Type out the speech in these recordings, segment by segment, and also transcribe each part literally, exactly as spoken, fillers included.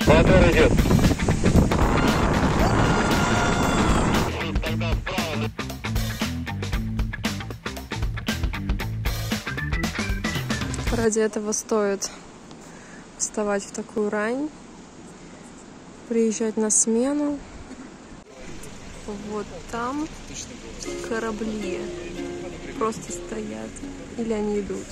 Мотор идет. Ради этого стоит вставать в такую рань, приезжать на смену. Вот там корабли просто стоят, или они идут.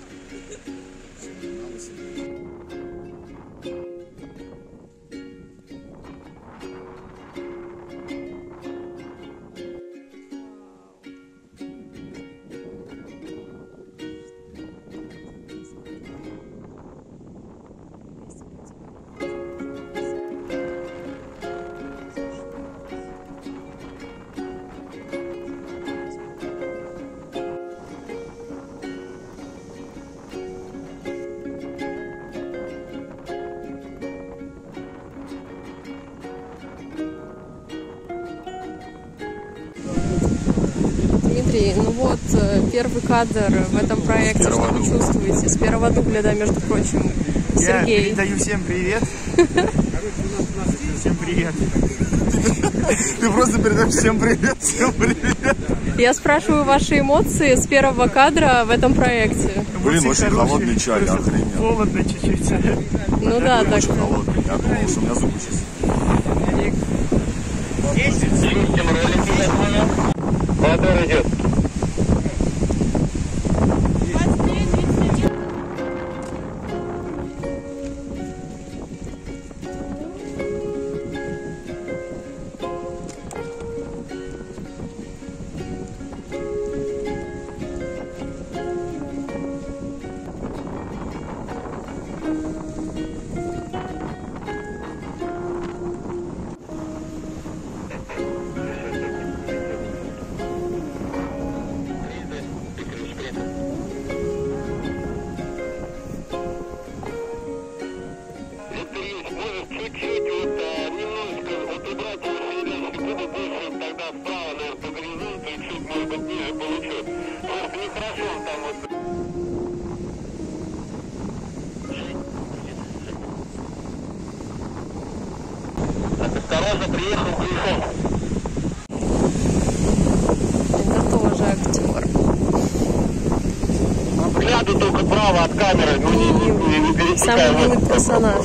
Дмитрий, ну вот первый кадр в этом проекте, что вы чувствуете? С первого дубля, да, между прочим. Сергей. Я передаю всем привет. Всем привет. Ты просто передаешь всем привет, всем привет. Я спрашиваю ваши эмоции с первого кадра в этом проекте. Блин, очень холодный чай, я охренел. Холодно чуть-чуть. Ну да, так. Очень холодный, я думал, что у меня зубы сейчас. Мотор идет. Осторожно, приехал Грифон. Это тоже актер. Взгляду только право от камеры, ну не, не, не, не пересекай. Самый милый персонаж.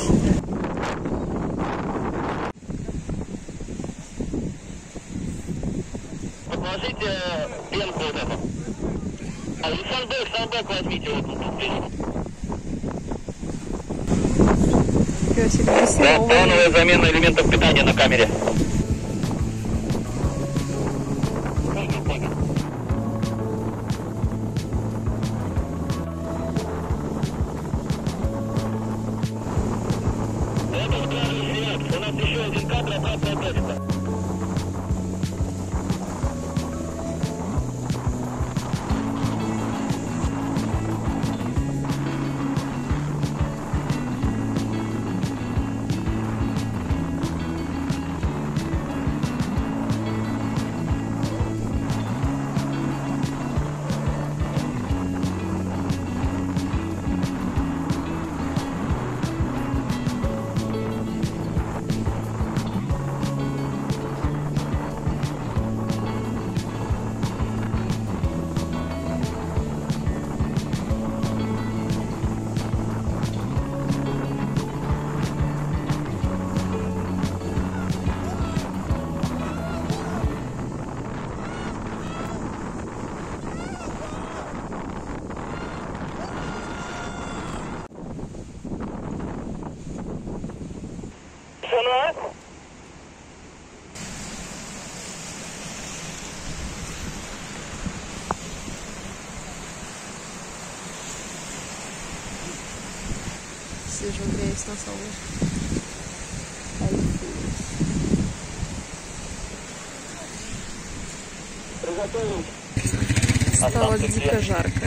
Подложите пенку вот эту. А и санбэк, санбэк возьмите вот тут. Да, плановая замена элементов питания на камере. У нас еще один кадр, обратная точка. Сижу, греюсь на солнышке. Стало дико жарко.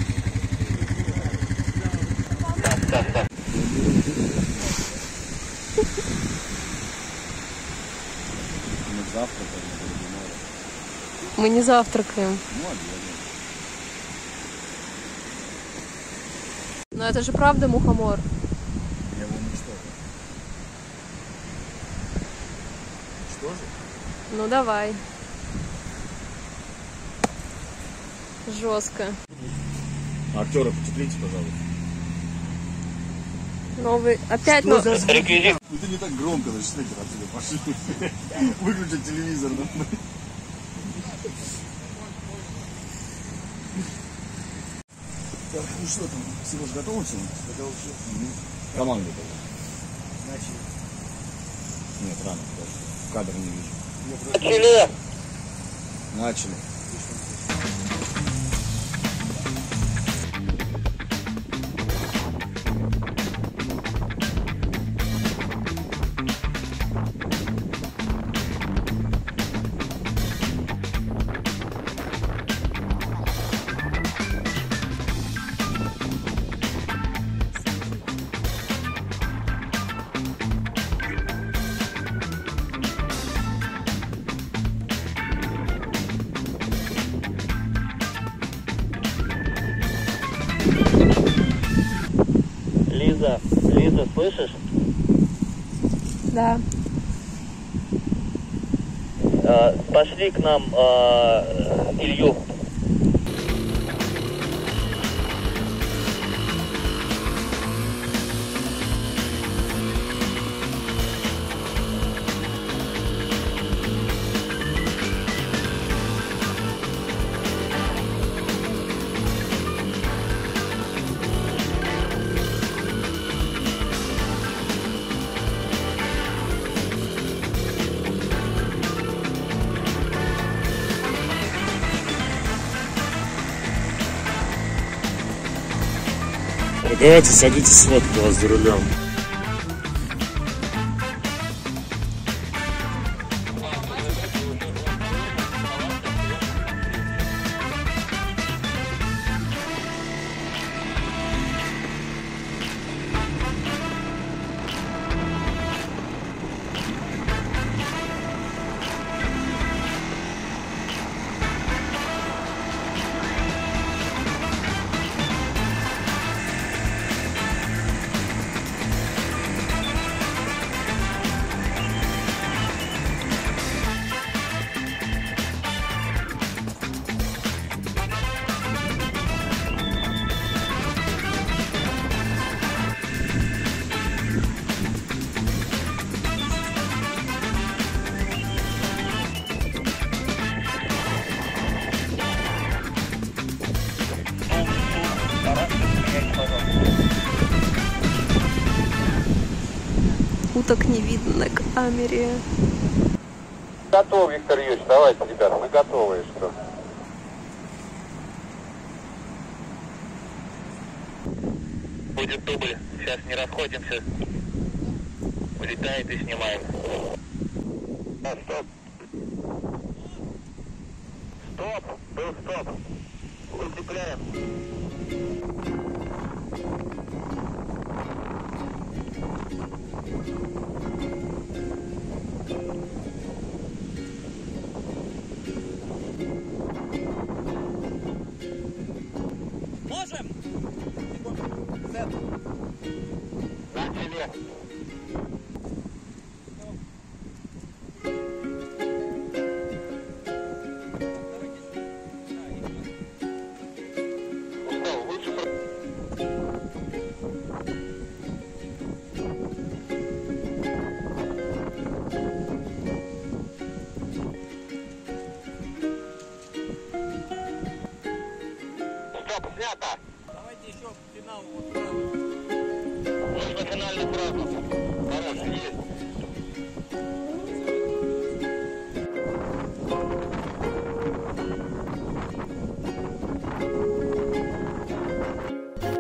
Мы не завтракаем. Но это же правда мухомор. Я его уничтожил. Ну давай. Жестко. Актера потеплите, пожалуйста. Новый. Опять ну. Реквизит. Ну ты не так громко, значит, снайпер отсюда пошли. Выключить телевизор. Так, ну что там, Сереж, готовы все? Готовы все. Команда готова. Начали. Нет, рано. Кадр не вижу. Начали. Начали. Лиза, Лиза, слышишь? Да. Э, пошли к нам э, Илью. Давайте садитесь, сфоткать вас за рулем. Уток не видно на камере. Готов, Виктор Юрьевич, давайте, ребята, мы готовы, что? Будет дубль, сейчас не расходимся. Вылетает и снимаем. А, стоп. Стоп, был стоп. Укрепляем. Можем? Начали. Устал, лучше про- Стоп, снято. Давайте еще финал вот сразу. Нужно финальную фразу. Хорошо, есть.